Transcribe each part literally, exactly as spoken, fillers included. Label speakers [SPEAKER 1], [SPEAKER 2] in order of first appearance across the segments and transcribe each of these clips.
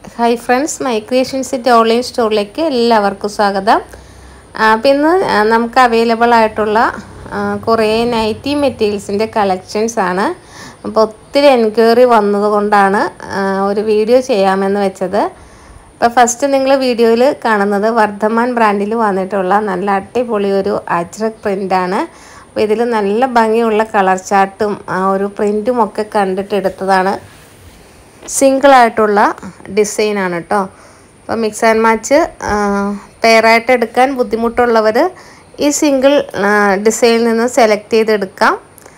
[SPEAKER 1] Hi friends, my creations at online store like എല്ലാവർക്കും സ്വാഗതം. അപ്പോൾ ഇന്ന് നമുക്ക് അവൈലബിൾ ആയിട്ടുള്ള കുറേ നൈറ്റി മെറ്റീരിയൽസിന്റെ കളക്ഷൻസ് ആണ്. അപ്പോൾ ഒത്തിരി എൻക്വയറി വന്നതുകൊണ്ടാണ് ഒരു വീഡിയോ ചെയ്യാമെന്ന് വെച്ചത്. അപ്പോൾ ഫസ്റ്റ് നിങ്ങൾ വീഡിയോയിൽ കാണുന്നത് വർദ്ധമാൻ ബ്രാൻഡിൽ വന്നിട്ടുള്ള നല്ല അടിപൊളി ഒരു അജ്രക് പ്രിന്റ് ആണ്. അപ്പോൾ ഇതിൽ നല്ല ഭംഗിയുള്ള കളർ ചാർട്ടും ഒരു പ്രിന്റും ഒക്കെ കണ്ടിട്ട് എടുത്തതാണ്. സിംഗിൾ ആയിട്ടുള്ള ഡിസൈൻ ആണ് കേട്ടോ. അപ്പോൾ മിക്സ് ആൻഡ് മാച്ച് പെയറായിട്ട് എടുക്കാൻ ബുദ്ധിമുട്ടുള്ളവർ ഈ സിംഗിൾ ഡിസൈനിൽ നിന്ന് സെലക്ട് ചെയ്തെടുക്കാം.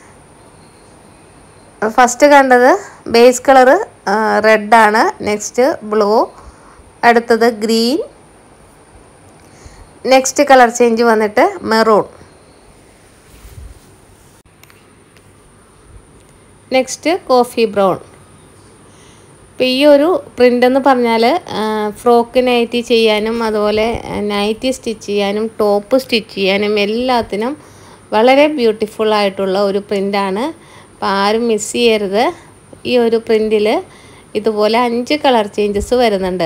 [SPEAKER 1] ഫസ്റ്റ് കണ്ടത് ബേസ് കളറ് റെഡ് ആണ്, നെക്സ്റ്റ് ബ്ലൂ, അടുത്തത് ഗ്രീൻ, നെക്സ്റ്റ് കളർ ചേഞ്ച് വന്നിട്ട് മെറൂൺ, നെക്സ്റ്റ് കോഫി ബ്രൗൺ. അപ്പോൾ ഈ ഒരു പ്രിൻ്റ് എന്ന് പറഞ്ഞാൽ ഫ്രോക്ക് നൈറ്റി ചെയ്യാനും അതുപോലെ നൈറ്റി സ്റ്റിച്ച് ചെയ്യാനും ടോപ്പ് സ്റ്റിച്ച് ചെയ്യാനും എല്ലാത്തിനും വളരെ ബ്യൂട്ടിഫുൾ ആയിട്ടുള്ള ഒരു പ്രിൻ്റാണ്. അപ്പോൾ ആരും മിസ് ചെയ്യരുത്. ഈ ഒരു പ്രിൻറ്റിൽ ഇതുപോലെ അഞ്ച് കളർ ചേഞ്ചസ് വരുന്നുണ്ട്.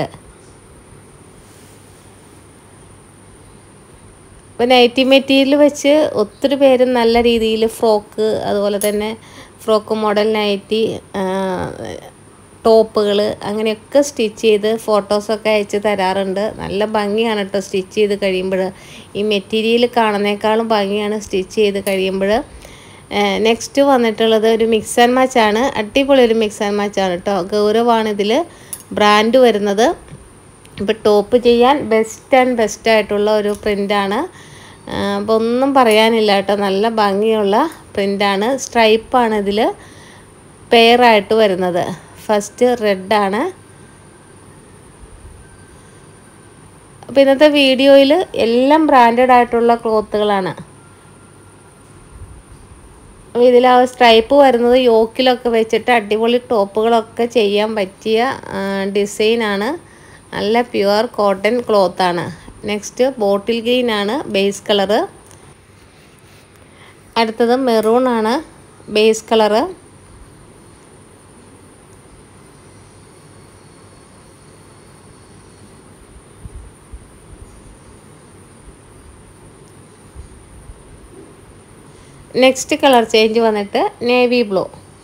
[SPEAKER 1] അപ്പോൾ നൈറ്റി മെറ്റീരിയൽ വെച്ച് ഒത്തിരി പേര് നല്ല രീതിയിൽ ഫ്രോക്ക് അതുപോലെ തന്നെ ഫ്രോക്ക് മോഡൽ നൈറ്റി ടോപ്പുകൾ അങ്ങനെയൊക്കെ സ്റ്റിച്ച് ചെയ്ത് ഫോട്ടോസൊക്കെ അയച്ച് തരാറുണ്ട്. നല്ല ഭംഗിയാണ് കേട്ടോ സ്റ്റിച്ച് ചെയ്ത് കഴിയുമ്പോൾ. ഈ മെറ്റീരിയൽ കാണുന്നേക്കാളും ഭംഗിയാണ് സ്റ്റിച്ച് ചെയ്ത് കഴിയുമ്പോൾ. നെക്സ്റ്റ് വന്നിട്ടുള്ളത് ഒരു മിക്സ് ആൻഡ് മാച്ചാണ്. അടിപൊളി ഒരു മിക്സ് ആൻഡ് മാച്ചാണ് കേട്ടോ. ഗൗരവാണ് ഇതിൽ ബ്രാൻഡ് വരുന്നത്. ഇപ്പോൾ ടോപ്പ് ചെയ്യാൻ ബെസ്റ്റ് ആൻഡ് ബെസ്റ്റ് ആയിട്ടുള്ള ഒരു പ്രിൻ്റാണ്. അപ്പോൾ ഒന്നും പറയാനില്ല കേട്ടോ, നല്ല ഭംഗിയുള്ള പ്രിൻ്റാണ്. സ്ട്രൈപ്പാണ് ഇതിൽ പെയറായിട്ട് വരുന്നത്. ഫസ്റ്റ് റെഡാണ്. അപ്പോൾ ഇന്നത്തെ വീഡിയോയിൽ എല്ലാം ബ്രാൻഡഡ് ആയിട്ടുള്ള ക്ലോത്തുകളാണ്. അപ്പോൾ ഇതിൽ ആ സ്ട്രൈപ്പ് വരുന്നത് യോക്കിലൊക്കെ വെച്ചിട്ട് അടിപൊളി ടോപ്പുകളൊക്കെ ചെയ്യാൻ പറ്റിയ ഡിസൈനാണ്. നല്ല പ്യുവർ കോട്ടൺ ക്ലോത്താണ്. നെക്സ്റ്റ് ബോട്ടിൽ ഗ്രീൻ ആണ് ബേസ് കളറ്. അടുത്തത് മെറൂൺ ആണ് base colour. Next colour change വന്നിട്ട് നേവി ബ്ലൂ.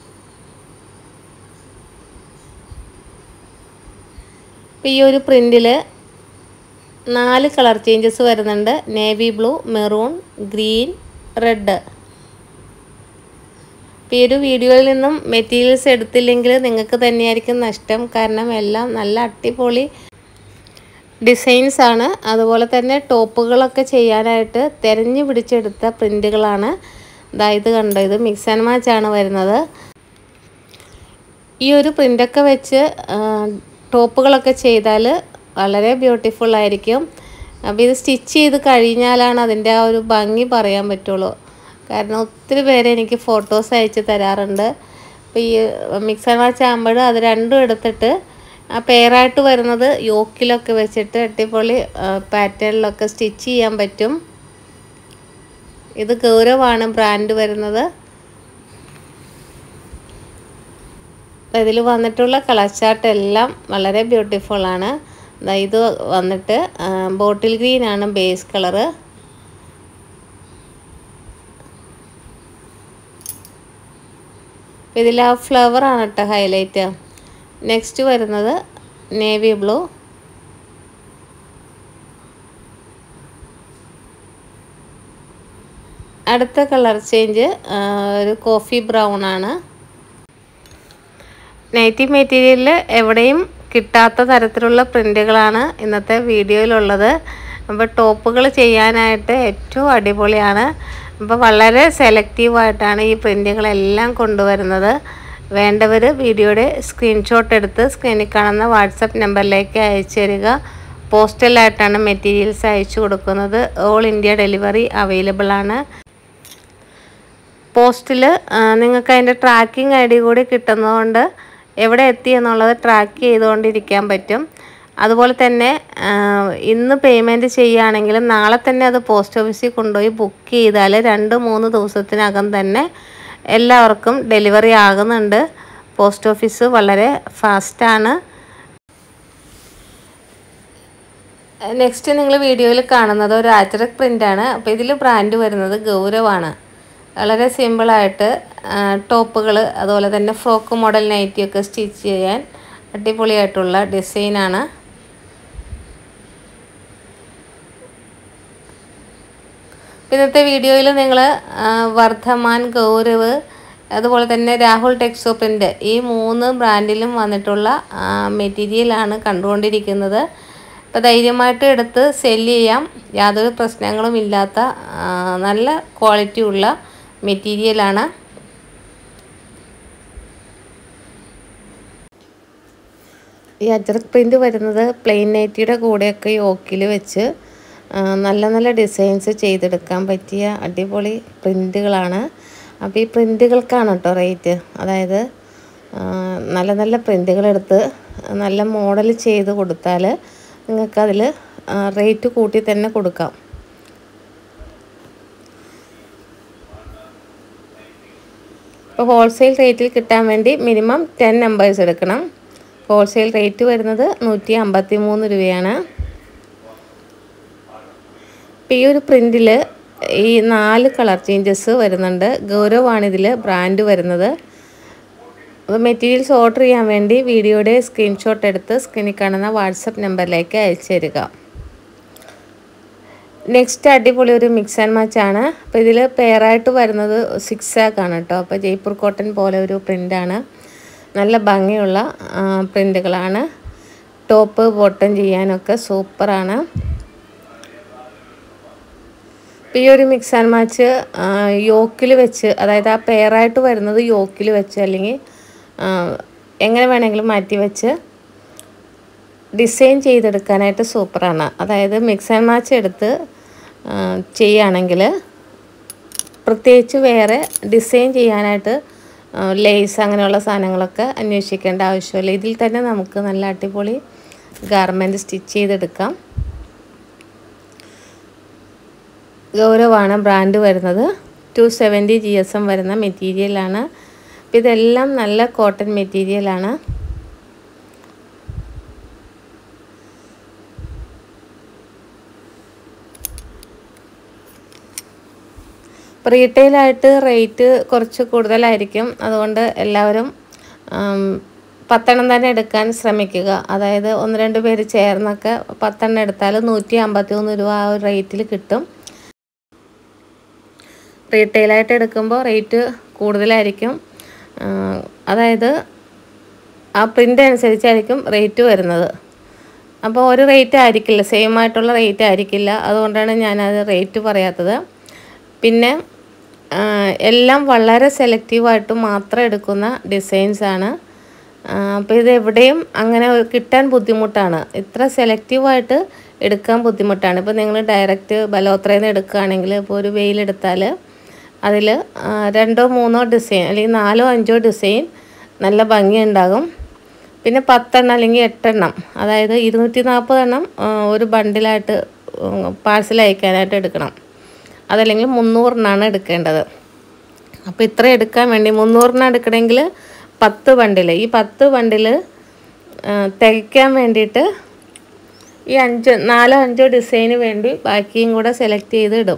[SPEAKER 1] അപ്പോൾ ഈ ഒരു പ്രിൻറ്റിൽ നാല് കളർ ചേഞ്ചസ് വരുന്നുണ്ട്. Navy blue, maroon, green, red. ഇപ്പോൾ ഈ ഒരു വീഡിയോയിൽ നിന്നും മെറ്റീരിയൽസ് എടുത്തില്ലെങ്കിൽ നിങ്ങൾക്ക് തന്നെയായിരിക്കും നഷ്ടം. കാരണം എല്ലാം നല്ല അടിപൊളി ഡിസൈൻസ് ആണ്. അതുപോലെ തന്നെ ടോപ്പുകളൊക്കെ ചെയ്യാനായിട്ട് തിരഞ്ഞു പിടിച്ചെടുത്ത പ്രിൻറ്റുകളാണ്. അതായത് കണ്ടോ, ഇത് മിക്സ് ആൻഡ് മാച്ച് ആണ് വരുന്നത്. ഈ ഒരു പ്രിൻ്റൊക്കെ വെച്ച് ടോപ്പുകളൊക്കെ ചെയ്താൽ വളരെ ബ്യൂട്ടിഫുൾ ആയിരിക്കും. അപ്പോൾ ഇത് സ്റ്റിച്ച് ചെയ്ത് കഴിഞ്ഞാലാണ് അതിൻ്റെ ആ ഒരു ഭംഗി പറയാൻ പറ്റുള്ളൂ. കാരണം ഒത്തിരി പേര് എനിക്ക് ഫോട്ടോസ് അയച്ച് തരാറുണ്ട്. അപ്പോൾ ഈ മിക്സ് ആൻഡ് മാച്ച് ആകുമ്പോൾ അത് രണ്ടും എടുത്തിട്ട് ആ പെയറായിട്ട് വരുന്നത് യോക്കിലൊക്കെ വെച്ചിട്ട് അടിപൊളി പാറ്റേണിലൊക്കെ സ്റ്റിച്ച് ചെയ്യാൻ പറ്റും. ഇത് ഗൗരവാണ് ബ്രാൻഡ് വരുന്നത്. ഇതിൽ വന്നിട്ടുള്ള കളർ ചാർട്ട് എല്ലാം വളരെ ബ്യൂട്ടിഫുൾ ആണ്. ഇത് വന്നിട്ട് ബോട്ടിൽ ഗ്രീൻ ആണ് ബേസ് കളറ്. ഇതിൽ ആ ഫ്ലവർ ആണ് കേട്ടോ ഹൈലൈറ്റ്. നെക്സ്റ്റ് വരുന്നത് നേവി ബ്ലൂ. അടുത്ത കളർ ചേഞ്ച് ഒരു കോഫി ബ്രൗൺ ആണ്. നൈറ്റി മെറ്റീരിയലിൽ എവിടെയും കിട്ടാത്ത തരത്തിലുള്ള പ്രിൻ്റുകളാണ് ഇന്നത്തെ വീഡിയോയിലുള്ളത്. അപ്പോൾ ടോപ്പുകൾ ചെയ്യാനായിട്ട് ഏറ്റവും അടിപൊളിയാണ്. അപ്പോൾ വളരെ സെലക്റ്റീവായിട്ടാണ് ഈ പ്രിൻ്റുകളെല്ലാം കൊണ്ടുവരുന്നത്. വേണ്ടവർ വീഡിയോയുടെ സ്ക്രീൻഷോട്ട് എടുത്ത് സ്ക്രീനിൽ കാണുന്ന വാട്സപ്പ് നമ്പറിലേക്ക് അയച്ചു തരിക. പോസ്റ്റലായിട്ടാണ് മെറ്റീരിയൽസ് അയച്ചു കൊടുക്കുന്നത്. ഓൾ ഇന്ത്യ ഡെലിവറി അവൈലബിൾ ആണ്. പോസ്റ്റിൽ നിങ്ങൾക്ക് അതിൻ്റെ ട്രാക്കിംഗ് ഐ ഡി കൂടി കിട്ടുന്നതുകൊണ്ട് എവിടെ എത്തി എന്നുള്ളത് ട്രാക്ക് ചെയ്തുകൊണ്ടിരിക്കാൻ പറ്റും. അതുപോലെ തന്നെ ഇന്ന് പേയ്മെൻറ്റ് ചെയ്യുകയാണെങ്കിൽ നാളെ തന്നെ അത് പോസ്റ്റ് ഓഫീസിൽ കൊണ്ടുപോയി ബുക്ക് ചെയ്താൽ രണ്ട് മൂന്ന് ദിവസത്തിനകം തന്നെ എല്ലാവർക്കും ഡെലിവറി ആകുന്നുണ്ട്. പോസ്റ്റ് ഓഫീസ് വളരെ ഫാസ്റ്റാണ്. നെക്സ്റ്റ് നിങ്ങൾ വീഡിയോയിൽ കാണുന്നത് ഒരു അജ്രക് പ്രിൻ്റാണ്. അപ്പോൾ ഇതിൽ ബ്രാൻഡ് വരുന്നത് ഗൗരവാണ്. വളരെ സിമ്പിളായിട്ട് ടോപ്പുകൾ അതുപോലെ തന്നെ ഫ്രോക്ക് മോഡൽ നൈറ്റിയൊക്കെ സ്റ്റിച്ച് ചെയ്യാൻ അടിപൊളിയായിട്ടുള്ള ഡിസൈനാണ്. ഇന്നത്തെ വീഡിയോയിൽ നിങ്ങൾ വർദ്ധമാൻ, ഗൗരവ് അതുപോലെ തന്നെ രാഹുൽ ടെക്സോ പ്രിൻ്റ് ഈ മൂന്ന് ബ്രാൻഡിലും വന്നിട്ടുള്ള മെറ്റീരിയലാണ് കണ്ടുകൊണ്ടിരിക്കുന്നത്. അപ്പോൾ ധൈര്യമായിട്ട് എടുത്ത് സെല്ല് ചെയ്യാം. യാതൊരു പ്രശ്നങ്ങളും ഇല്ലാത്ത നല്ല ക്വാളിറ്റി ഉള്ള മെറ്റീരിയലാണ്. ഈ അജ്രക് പ്രിൻ്റ് വരുന്നത് പ്ലെയിൻ നൈറ്റിയുടെ കൂടെയൊക്കെ യോക്കിൽ വെച്ച് നല്ല നല്ല ഡിസൈൻസ് ചെയ്തെടുക്കാൻ പറ്റിയ അടിപൊളി പ്രിൻ്റുകളാണ്. അപ്പോൾ ഈ പ്രിൻ്റുകൾക്കാണ് കേട്ടോ റേറ്റ്. അതായത് നല്ല നല്ല പ്രിൻ്റുകളെടുത്ത് നല്ല മോഡൽ ചെയ്ത് കൊടുത്താൽ നിങ്ങൾക്കതിൽ റേറ്റ് കൂട്ടി തന്നെ കൊടുക്കാം. ഇപ്പോൾ ഹോൾസെയിൽ റേറ്റിൽ കിട്ടാൻ വേണ്ടി മിനിമം ടെൻ നമ്പേഴ്സ് എടുക്കണം. ഹോൾസെയിൽ റേറ്റ് വരുന്നത് നൂറ്റി അമ്പത്തി മൂന്ന് രൂപയാണ്. ഇപ്പോൾ ഈ ഒരു പ്രിൻറ്റിൽ ഈ നാല് കളർ ചേഞ്ചസ് വരുന്നുണ്ട്. ഗൗരവാണ് ഇതിൽ ബ്രാൻഡ് വരുന്നത്. അപ്പോൾ മെറ്റീരിയൽസ് ഓർഡർ ചെയ്യാൻ വേണ്ടി വീഡിയോയുടെ സ്ക്രീൻഷോട്ട് എടുത്ത് സ്ക്രീനിൽ കാണുന്ന വാട്സപ്പ് നമ്പറിലേക്ക് അയച്ചു തരിക. നെക്സ്റ്റ് അടിപൊളി ഒരു മിക്സ് ആൻഡ് മാച്ച് ആണ്. അപ്പോൾ ഇതിൽ പെയറായിട്ട് വരുന്നത് സിക്സ് ആക്കാണ് കേട്ടോ. അപ്പോൾ ജയ്പൂർ കോട്ടൺ പോലെ ഒരു പ്രിൻ്റാണ്. നല്ല ഭംഗിയുള്ള പ്രിൻ്റുകളാണ്. ടോപ്പ് ബോട്ടം ചെയ്യാനൊക്കെ സൂപ്പറാണ്. ഈ ഒരു മിക്സ് ആൻഡ് മാച്ച് യോക്കിൽ വെച്ച്, അതായത് ആ പെയറായിട്ട് വരുന്നത് യോക്കിൽ വെച്ച് അല്ലെങ്കിൽ എങ്ങനെ വേണമെങ്കിലും മാറ്റി വെച്ച് ഡിസൈൻ ചെയ്തെടുക്കാനായിട്ട് സൂപ്പറാണ്. അതായത് മിക്സ് ആൻഡ് മാച്ച് എടുത്ത് ചെയ്യുകയാണെങ്കിൽ പ്രത്യേകിച്ച് വേറെ ഡിസൈൻ ചെയ്യാനായിട്ട് ലേസ് അങ്ങനെയുള്ള സാധനങ്ങളൊക്കെ അന്വേഷിക്കേണ്ട ആവശ്യമില്ല. ഇതിൽ തന്നെ നമുക്ക് നല്ല അടിപൊളി ഗാർമെൻറ്റ് സ്റ്റിച്ച് ചെയ്തെടുക്കാം. ഗൗരവാണ് ബ്രാൻഡ് വരുന്നത്. Two seventy G S M വരുന്ന മെറ്റീരിയലാണ്. അപ്പോൾ ഇതെല്ലാം നല്ല കോട്ടൺ മെറ്റീരിയലാണ്. റീറ്റെയിലായിട്ട് റേറ്റ് കുറച്ച് കൂടുതലായിരിക്കും. അതുകൊണ്ട് എല്ലാവരും പത്തെണ്ണം തന്നെ എടുക്കാൻ ശ്രമിക്കുക. അതായത് ഒന്ന് രണ്ട് പേര് ചേർന്നൊക്കെ പത്തെണ്ണം എടുത്താൽ നൂറ്റി അമ്പത്തി മൂന്ന് രൂപ ആ ഒരു റേറ്റിൽ കിട്ടും. റീറ്റെയിലായിട്ട് എടുക്കുമ്പോൾ റേറ്റ് കൂടുതലായിരിക്കും. അതായത് ആ പ്രിൻ്റ് അനുസരിച്ചായിരിക്കും റേറ്റ് വരുന്നത്. അപ്പോൾ ഒരു റേറ്റ് ആയിരിക്കില്ല, സെയിം ആയിട്ടുള്ള റേറ്റ് ആയിരിക്കില്ല. അതുകൊണ്ടാണ് ഞാനത് റേറ്റ് പറയാത്തത്. പിന്നെ എല്ലാം വളരെ സെലക്റ്റീവായിട്ട് മാത്രം എടുക്കുന്ന ഡിസൈൻസാണ്. അപ്പോൾ ഇത് എവിടെയും അങ്ങനെ കിട്ടാൻ ബുദ്ധിമുട്ടാണ്. ഇത്ര സെലക്റ്റീവായിട്ട് എടുക്കാൻ ബുദ്ധിമുട്ടാണ്. ഇപ്പോൾ നിങ്ങൾ ഡയറക്റ്റ് ബലോത്രയിൽ നിന്ന് എടുക്കുകയാണെങ്കിൽ ഇപ്പോൾ ഒരു വെയിലെടുത്താൽ അതിൽ രണ്ടോ മൂന്നോ ഡിസൈൻ അല്ലെങ്കിൽ നാലോ അഞ്ചോ ഡിസൈൻ നല്ല ഭംഗിയുണ്ടാകും. പിന്നെ പത്തെണ്ണം അല്ലെങ്കിൽ എട്ടെണ്ണം, അതായത് ഇരുന്നൂറ്റി നാൽപ്പതെണ്ണം ഒരു ബണ്ടിലായിട്ട് പാഴ്സൽ അയക്കാനായിട്ട് എടുക്കണം. അതല്ലെങ്കിൽ മുന്നൂറിനാണ് എടുക്കേണ്ടത്. അപ്പോൾ ഇത്ര എടുക്കാൻ വേണ്ടി മുന്നൂറിനാണ് എടുക്കണമെങ്കിൽ പത്ത് ബണ്ടിൽ, ഈ പത്ത് ബണ്ടിൽ തികയ്ക്കാൻ വേണ്ടിയിട്ട് ഈ അഞ്ച് നാലോ അഞ്ചോ ഡിസൈന് വേണ്ടി ബാക്കിയും കൂടെ സെലക്ട് ചെയ്ത് ഇടും.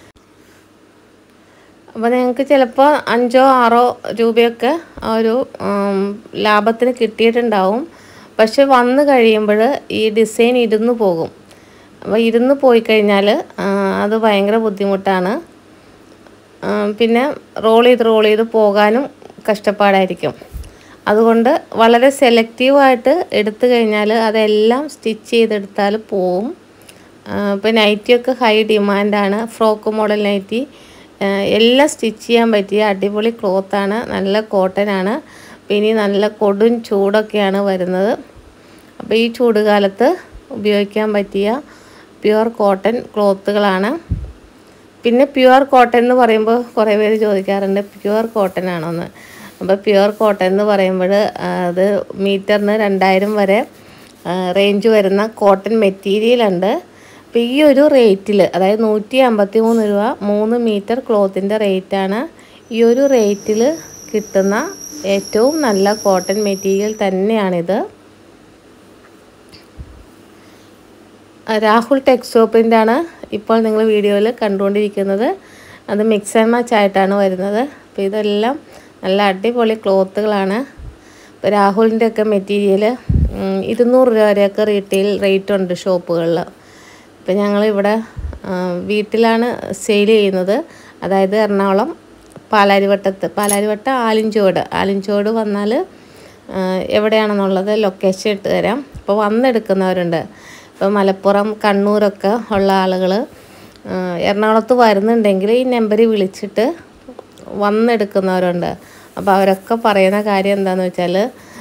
[SPEAKER 1] അപ്പോൾ നിങ്ങൾക്ക് ചിലപ്പോൾ അഞ്ചോ ആറോ രൂപയൊക്കെ ആ ഒരു ലാഭത്തിന് കിട്ടിയിട്ടുണ്ടാവും. പക്ഷെ വന്ന് കഴിയുമ്പോൾ ഈ ഡിസൈൻ ഇരുന്ന് പോകും. അപ്പോൾ ഇരുന്ന് പോയി കഴിഞ്ഞാൽ അത് ഭയങ്കര ബുദ്ധിമുട്ടാണ്. പിന്നെ റോൾ ചെയ്ത് റോൾ ചെയ്ത് പോകാനും കഷ്ടപ്പാടായിരിക്കും. അതുകൊണ്ട് വളരെ സെലക്റ്റീവായിട്ട് എടുത്തു കഴിഞ്ഞാൽ അതെല്ലാം സ്റ്റിച്ച് ചെയ്തെടുത്താൽ പോവും. ഇപ്പോൾ നൈറ്റിയൊക്കെ ഹൈ ഡിമാൻഡാണ്. ഫ്രോക്ക് മോഡൽ നൈറ്റി എല്ലാം സ്റ്റിച്ച് ചെയ്യാൻ പറ്റിയ അടിപൊളി ക്ലോത്താണ്. നല്ല കോട്ടനാണ്. പിന്നെ നല്ല കൊടും ചൂടൊക്കെയാണ് വരുന്നത്. അപ്പോൾ ഈ ചൂടുകാലത്ത് ഉപയോഗിക്കാൻ പറ്റിയ പ്യുവർ കോട്ടൺ ക്ലോത്തുകളാണ്. പിന്നെ പ്യുവർ കോട്ടൺ എന്ന് പറയുമ്പോൾ കുറേ പേര് ചോദിക്കാറുണ്ട് പ്യുവർ കോട്ടൺ ആണോന്ന്. അപ്പോൾ പ്യുവർ കോട്ടൺ എന്ന് പറയുമ്പോൾ അത് മീറ്ററിന് രണ്ടായിരം വരെ റേഞ്ച് വരുന്ന കോട്ടൺ മെറ്റീരിയലുണ്ട്. അപ്പോൾ ഈ ഒരു റേറ്റിൽ, അതായത് നൂറ്റി അമ്പത്തി മൂന്ന് രൂപ മൂന്ന് മീറ്റർ ക്ലോത്തിൻ്റെ റേറ്റാണ്. ഈ ഒരു റേറ്റിൽ കിട്ടുന്ന ഏറ്റവും നല്ല കോട്ടൺ മെറ്റീരിയൽ തന്നെയാണിത്. രാഹുൽ ടെക്സ്റ്റോ പ്രിൻ്റാണ് ഇപ്പോൾ നിങ്ങൾ വീഡിയോയിൽ കണ്ടുകൊണ്ടിരിക്കുന്നത്. അത് മിക്സ് ആൻഡ് മാച്ച് ആയിട്ടാണ് വരുന്നത്. അപ്പോൾ ഇതെല്ലാം നല്ല അടിപൊളി ക്ലോത്തുകളാണ്. ഇപ്പോൾ രാഹുലിൻ്റെ ഒക്കെ മെറ്റീരിയൽ ഇരുന്നൂറ് രൂപ വരെയൊക്കെ റീറ്റെയിൽ റേറ്റ് ഉണ്ട് ഷോപ്പുകളിൽ. ഇപ്പോൾ ഞങ്ങളിവിടെ വീട്ടിലാണ് സെയിൽ ചെയ്യുന്നത്. അതായത് എറണാകുളം പാലാരിവട്ടത്ത്, പാലാരിവട്ടം ആലിഞ്ചോട് ആലിഞ്ചോട് വന്നാൽ എവിടെയാണെന്നുള്ളത് ലൊക്കേഷൻ ഇട്ട് തരാം. അപ്പോൾ വന്നെടുക്കുന്നവരുണ്ട്. ഇപ്പോൾ മലപ്പുറം കണ്ണൂരൊക്കെ ഉള്ള ആളുകൾ എറണാകുളത്ത് വരുന്നുണ്ടെങ്കിൽ ഈ നമ്പറിൽ വിളിച്ചിട്ട് വന്നെടുക്കുന്നവരുണ്ട്. അപ്പോൾ അവരൊക്കെ പറയുന്ന കാര്യം എന്താണെന്ന് വെച്ചാൽ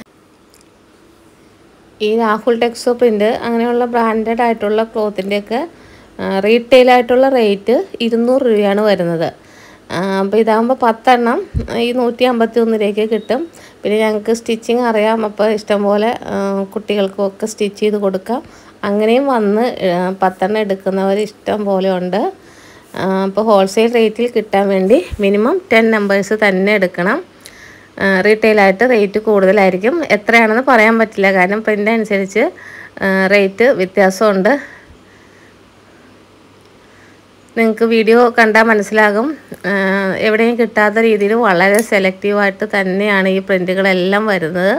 [SPEAKER 1] ഈ രാഹുൽ ടെക്സ്റ്റോ പ്രിൻ്റ് അങ്ങനെയുള്ള ബ്രാൻഡഡ് ആയിട്ടുള്ള ക്ലോത്തിൻ്റെയൊക്കെ റീറ്റെയിലായിട്ടുള്ള റേറ്റ് ഇരുന്നൂറ് രൂപയാണ് വരുന്നത്. അപ്പോൾ ഇതാകുമ്പോൾ പത്തെണ്ണം ഈ നൂറ്റി അമ്പത്തി ഒന്ന് രൂപയ്ക്ക് കിട്ടും. പിന്നെ ഞങ്ങൾക്ക് സ്റ്റിച്ചിങ് അറിയാം. അപ്പോൾ ഇഷ്ടംപോലെ കുട്ടികൾക്കും ഒക്കെ സ്റ്റിച്ച് ചെയ്ത് കൊടുക്കാം. അങ്ങനെയും വന്ന് പത്തെണ്ണം എടുക്കുന്നവർ ഇഷ്ടം പോലെ ഉണ്ട്. അപ്പോൾ ഹോൾസെയിൽ റേറ്റിൽ കിട്ടാൻ വേണ്ടി മിനിമം ടെൻ നമ്പേഴ്സ് തന്നെ എടുക്കണം. റീറ്റെയിലായിട്ട് റേറ്റ് കൂടുതലായിരിക്കും. എത്രയാണെന്ന് പറയാൻ പറ്റില്ല, കാരണം പ്രിൻ്റ് അനുസരിച്ച് റേറ്റ് വ്യത്യാസമുണ്ട്. നിങ്ങൾക്ക് വീഡിയോ കണ്ടാൽ മനസ്സിലാകും. എവിടെയും കിട്ടാത്ത രീതിയിൽ വളരെ സെലക്റ്റീവായിട്ട് തന്നെയാണ് ഈ പ്രിൻ്റുകളെല്ലാം വരുന്നത്.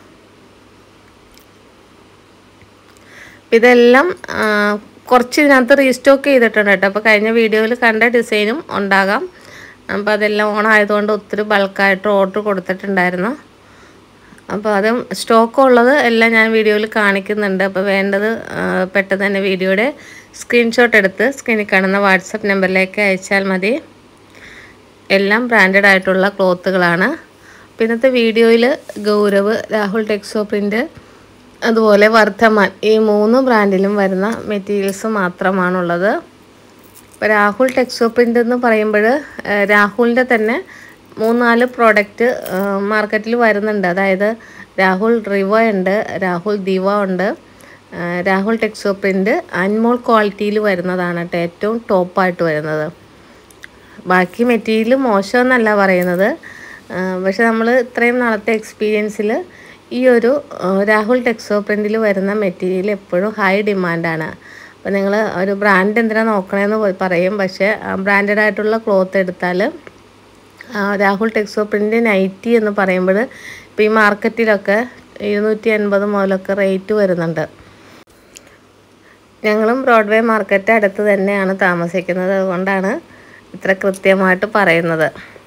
[SPEAKER 1] ഇതെല്ലാം കുറച്ച് ഇതിനകത്ത് റീസ്റ്റോക്ക് ചെയ്തിട്ടുണ്ട് കേട്ടോ. അപ്പോൾ കഴിഞ്ഞ വീഡിയോയിൽ കണ്ട ഡിസൈനും ഉണ്ടാകാം. അപ്പോൾ അതെല്ലാം ഓണായതുകൊണ്ട് ഒത്തിരി ബൾക്കായിട്ട് ഓർഡർ കൊടുത്തിട്ടുണ്ടായിരുന്നു. അപ്പോൾ അതും സ്റ്റോക്ക് ഉള്ളത് എല്ലാം ഞാൻ വീഡിയോയിൽ കാണിക്കുന്നുണ്ട്. അപ്പോൾ വേണ്ടത് പെട്ടെന്ന് തന്നെ വീഡിയോയുടെ സ്ക്രീൻഷോട്ട് എടുത്ത് സ്ക്രീനിൽ കാണുന്ന വാട്സപ്പ് നമ്പറിലേക്ക് അയച്ചാൽ മതി. എല്ലാം ബ്രാൻഡഡ് ആയിട്ടുള്ള ക്ലോത്തുകളാണ്. അപ്പോൾ ഇന്നത്തെ വീഡിയോയിൽ ഗൗരവ്, രാഹുൽ ടെക്സ്റ്റോ പ്രിൻ്റ്, അതുപോലെ വർദ്ധമാൻ, ഈ മൂന്ന് ബ്രാൻഡിലും വരുന്ന മെറ്റീരിയൽസ് മാത്രമാണുള്ളത്. ഇപ്പോൾ രാഹുൽ ടെക്സ്റ്റോ പ്രിൻ്റ് എന്ന് പറയുമ്പോൾ രാഹുലിൻ്റെ തന്നെ മൂന്നാല് പ്രോഡക്റ്റ് മാർക്കറ്റിൽ വരുന്നുണ്ട്. അതായത് രാഹുൽ റിവ ഉണ്ട്, രാഹുൽ ദിവ ഉണ്ട്, രാഹുൽ ടെക്സ്റ്റോ പ്രിൻ്റ് അൻമോൾ ക്വാളിറ്റിയിൽ വരുന്നതാണ് കേട്ടോ ഏറ്റവും ടോപ്പായിട്ട് വരുന്നത്. ബാക്കി മെറ്റീരിയൽ മോശമെന്നല്ല പറയുന്നത്, പക്ഷെ നമ്മൾ ഇത്രയും നാളത്തെ എക്സ്പീരിയൻസിൽ ഈ ഒരു രാഹുൽ ടെക്സ്റ്റോ പ്രിൻ്റിൽ വരുന്ന മെറ്റീരിയൽ എപ്പോഴും ഹൈ ഡിമാൻഡാണ്. അപ്പോൾ നിങ്ങൾ ഒരു ബ്രാൻഡ് എന്തിനാണ് നോക്കണമെന്ന് പറയും, പക്ഷേ ബ്രാൻഡഡ് ആയിട്ടുള്ള ക്ലോത്ത് എടുത്താൽ രാഹുൽ ടെക്സ്റ്റോ പ്രിൻ്റ് നൈറ്റി എന്ന് പറയുമ്പോൾ ഇപ്പോൾ ഈ മാർക്കറ്റിലൊക്കെ ഇരുന്നൂറ്റി എൺപത് മുതലൊക്കെ റേറ്റ് വരുന്നുണ്ട്. ഞങ്ങളും ബ്രോഡ്വേ മാർക്കറ്റ് അടുത്ത് തന്നെയാണ് താമസിക്കുന്നത്, അതുകൊണ്ടാണ് ഇത്ര കൃത്യമായിട്ട് പറയുന്നത്.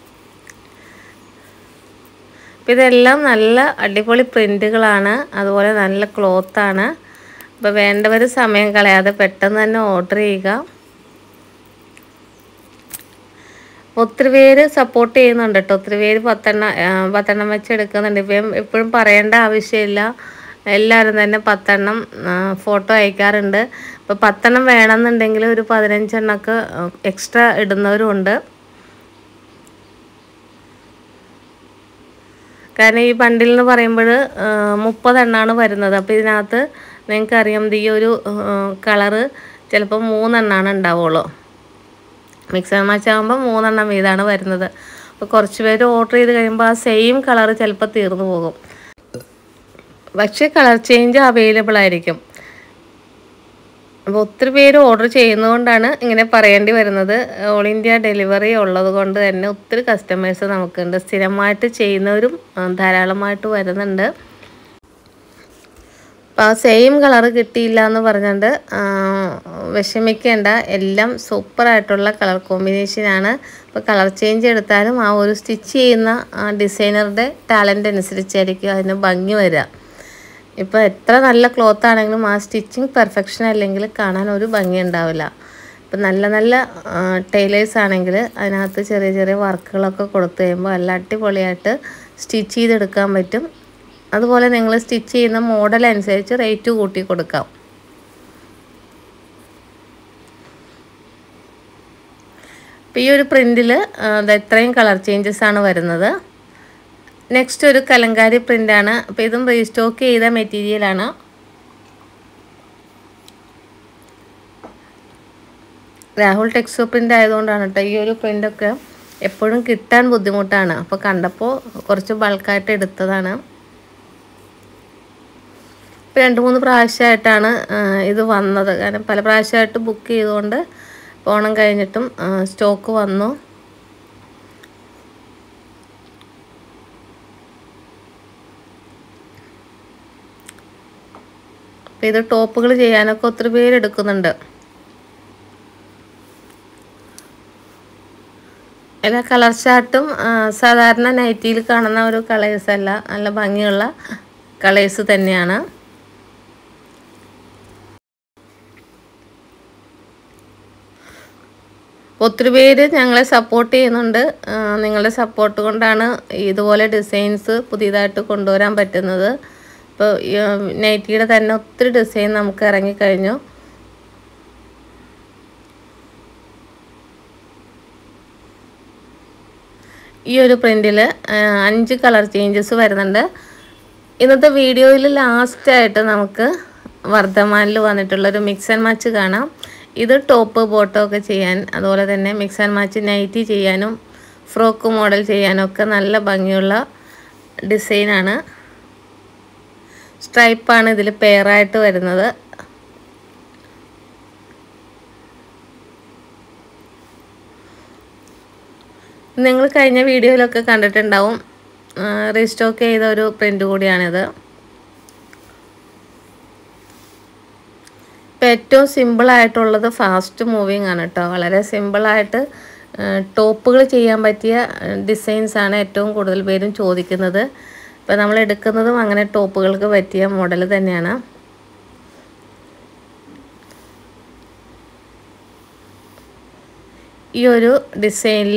[SPEAKER 1] അപ്പോൾ ഇതെല്ലാം നല്ല അടിപൊളി പ്രിൻ്റുകളാണ്, അതുപോലെ നല്ല ക്ലോത്താണ്. അപ്പോൾ വേണ്ടവർ സമയം കളയാതെ പെട്ടെന്ന് തന്നെ ഓർഡർ ചെയ്യുക. ഒത്തിരി പേര് സപ്പോർട്ട് ചെയ്യുന്നുണ്ട് കേട്ടോ. ഒത്തിരി പേര് പത്തെണ്ണം പത്തെണ്ണം വെച്ച് എടുക്കുന്നുണ്ട്. ഇപ്പം എപ്പോഴും പറയേണ്ട ആവശ്യമില്ല, എല്ലാവരും തന്നെ പത്തെണ്ണം ഫോട്ടോ അയക്കാറുണ്ട്. ഇപ്പോൾ പത്തെണ്ണം വേണമെന്നുണ്ടെങ്കിൽ ഒരു പതിനഞ്ചെണ്ണമൊക്കെ എക്സ്ട്രാ ഇടുന്നവരും ഉണ്ട്. കാരണം ഈ ബണ്ടിൽ എന്ന് പറയുമ്പോൾ മുപ്പതെണ്ണമാണ് വരുന്നത്. അപ്പോൾ ഇതിനകത്ത് നിങ്ങൾക്കറിയാം ഈ ഒരു കളറ് ചിലപ്പോൾ മൂന്നെണ്ണമാണ് ഉണ്ടാവുള്ളൂ. മിക്സ് ആൻഡ് മാച്ച് ആകുമ്പോൾ മൂന്നെണ്ണം വീതമാണ് വരുന്നത്. അപ്പോൾ കുറച്ച് പേര് ഓർഡർ ചെയ്ത് കഴിയുമ്പോൾ ആ സെയിം കളറ് ചിലപ്പോൾ തീർന്നു പോകും, പക്ഷേ കളർ ചേഞ്ച് അവൈലബിൾ ആയിരിക്കും. അപ്പോൾ ഒത്തിരി പേര് ഓർഡർ ചെയ്യുന്നതുകൊണ്ടാണ് ഇങ്ങനെ പറയേണ്ടി വരുന്നത്. ഓൾ ഇന്ത്യ ഡെലിവറി ഉള്ളത് കൊണ്ട് തന്നെ ഒത്തിരി കസ്റ്റമേഴ്സ് നമുക്കുണ്ട്. സ്ഥിരമായിട്ട് ചെയ്യുന്നവരും ധാരാളമായിട്ട് വരുന്നുണ്ട്. അപ്പോൾ ആ സെയിം കളറ് കിട്ടിയില്ല എന്ന് പറഞ്ഞുകൊണ്ട് വിഷമിക്കേണ്ട. എല്ലാം സൂപ്പറായിട്ടുള്ള കളർ കോമ്പിനേഷനാണ്. ഇപ്പോൾ കളർ ചേഞ്ച് എടുത്താലും ആ ഒരു സ്റ്റിച്ച് ചെയ്യുന്ന ആ ഡിസൈനറുടെ ടാലൻ്റ് അനുസരിച്ചായിരിക്കും അതിന് ഭംഗി വരിക. ഇപ്പോൾ എത്ര നല്ല ക്ലോത്ത് ആണെങ്കിലും ആ സ്റ്റിച്ചിങ് പെർഫെക്ഷൻ അല്ലെങ്കിൽ കാണാൻ ഒരു ഭംഗി ഉണ്ടാവില്ല. ഇപ്പം നല്ല നല്ല ടൈലേഴ്സ് ആണെങ്കിൽ അതിനകത്ത് ചെറിയ ചെറിയ വർക്കുകളൊക്കെ കൊടുത്തു കഴിയുമ്പോൾ നല്ല അടിപൊളിയായിട്ട് സ്റ്റിച്ച് ചെയ്തെടുക്കാൻ പറ്റും. അതുപോലെ നിങ്ങൾ സ്റ്റിച്ച് ചെയ്യുന്ന മോഡൽ അനുസരിച്ച് റേറ്റ് കൂട്ടി കൊടുക്കാം. അപ്പോൾ ഈ ഒരു പ്രിൻറ്റിൽ ഇത്രയും കളർ ചേഞ്ചസ് ആണ് വരുന്നത്. നെക്സ്റ്റ് ഒരു കലങ്കാരി പ്രിൻ്റാണ്. അപ്പോൾ ഇതും റീസ്റ്റോക്ക് ചെയ്ത മെറ്റീരിയലാണ്. രാഹുൽ ടെക്സ്റ്റോ പ്രിൻ്റ് ആയതുകൊണ്ടാണ് കേട്ടോ ഈ ഒരു പ്രിൻ്റൊക്കെ എപ്പോഴും കിട്ടാൻ ബുദ്ധിമുട്ടാണ്. അപ്പോൾ കണ്ടപ്പോൾ കുറച്ച് ബൾക്കായിട്ട് എടുത്തതാണ്. ഇപ്പോൾ രണ്ട് മൂന്ന് പ്രാവശ്യമായിട്ടാണ് ഇത് വന്നത്. കാരണം പല പ്രാവശ്യമായിട്ട് ബുക്ക് ചെയ്തുകൊണ്ട് ഓണം കഴിഞ്ഞിട്ടും സ്റ്റോക്ക് വന്നു. അപ്പോൾ ഇത് ടോപ്പുകൾ ചെയ്യാനൊക്കെ ഒത്തിരി പേര് എടുക്കുന്നുണ്ട്. എല്ലാ കളർ ചാർട്ടും സാധാരണ നൈറ്റിയിൽ കാണുന്ന ഒരു കളേഴ്സ് അല്ല, നല്ല ഭംഗിയുള്ള കളേഴ്സ് തന്നെയാണ്. ഒത്തിരി പേര് ഞങ്ങളെ സപ്പോർട്ട് ചെയ്യുന്നുണ്ട്. നിങ്ങളുടെ സപ്പോർട്ട് കൊണ്ടാണ് ഇതുപോലെ ഡിസൈൻസ് പുതിയതായിട്ട് കൊണ്ടുവരാൻ പറ്റുന്നത്. ഇപ്പോൾ നൈറ്റിയുടെ തന്നെ ഒത്തിരി ഡിസൈൻ നമുക്ക് ഇറങ്ങിക്കഴിഞ്ഞു. ഈ ഒരു പ്രിൻറ്റിൽ അഞ്ച് കളർ ചേഞ്ചസ് വരുന്നുണ്ട്. ഇന്നത്തെ വീഡിയോയിൽ ലാസ്റ്റായിട്ട് നമുക്ക് വർദ്ധമാനിൽ വന്നിട്ടുള്ളൊരു മിക്സ് ആൻഡ് മാച്ച് കാണാം. ഇത് ടോപ്പ് ബോട്ടോ ഒക്കെ ചെയ്യാൻ, അതുപോലെ തന്നെ മിക്സ് ആൻഡ് മാച്ച് നൈറ്റി ചെയ്യാനും ഫ്രോക്ക് മോഡൽ ചെയ്യാനും ഒക്കെ നല്ല ഭംഗിയുള്ള ഡിസൈനാണ്. സ്ട്രൈപ്പാണ് ഇതിൽ പെയറായിട്ട് വരുന്നത്. നിങ്ങൾ കഴിഞ്ഞ വീഡിയോയിലൊക്കെ കണ്ടിട്ടുണ്ടാവും. റീസ്റ്റോക്ക് ചെയ്ത ഒരു പ്രിൻ്റ് കൂടിയാണിത്. ഇപ്പോൾ ഏറ്റവും സിമ്പിളായിട്ടുള്ളത് ഫാസ്റ്റ് മൂവിങ് ആണ് കേട്ടോ. വളരെ സിമ്പിളായിട്ട് ടോപ്പുകൾ ചെയ്യാൻ പറ്റിയ ഡിസൈൻസാണ് ഏറ്റവും കൂടുതൽ പേരും ചോദിക്കുന്നത്. ഇപ്പോൾ നമ്മൾ എടുക്കുന്നതും അങ്ങനെ ടോപ്പുകൾക്ക് പറ്റിയ മോഡൽ തന്നെയാണ്. ഈ ഒരു ഡിസൈനിൽ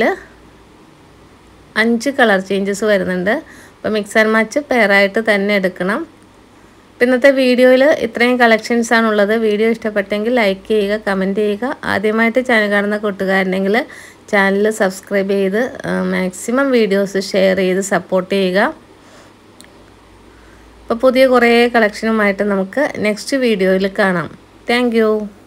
[SPEAKER 1] അഞ്ച് കളർ ചേഞ്ചസ് വരുന്നുണ്ട്. അപ്പോൾ മിക്സ് ആൻഡ് മാച്ച് പെയറായിട്ട് തന്നെ എടുക്കണം. ഇന്നത്തെ വീഡിയോയിൽ ഇത്രയും കളക്ഷൻസ് ആണുള്ളത്. വീഡിയോ ഇഷ്ടപ്പെട്ടെങ്കിൽ ലൈക്ക് ചെയ്യുക, കമൻറ്റ് ചെയ്യുക. ആദ്യമായിട്ട് ചാനൽ കാണുന്ന കൂട്ടുകാരുണ്ടെങ്കിൽ ചാനൽ സബ്സ്ക്രൈബ് ചെയ്ത് മാക്സിമം വീഡിയോസ് ഷെയർ ചെയ്ത് സപ്പോർട്ട് ചെയ്യുക. അപ്പോൾ പുതിയ കുറേ കളക്ഷനുമായിട്ട് നമുക്ക് നെക്സ്റ്റ് വീഡിയോയിൽ കാണാം. താങ്ക്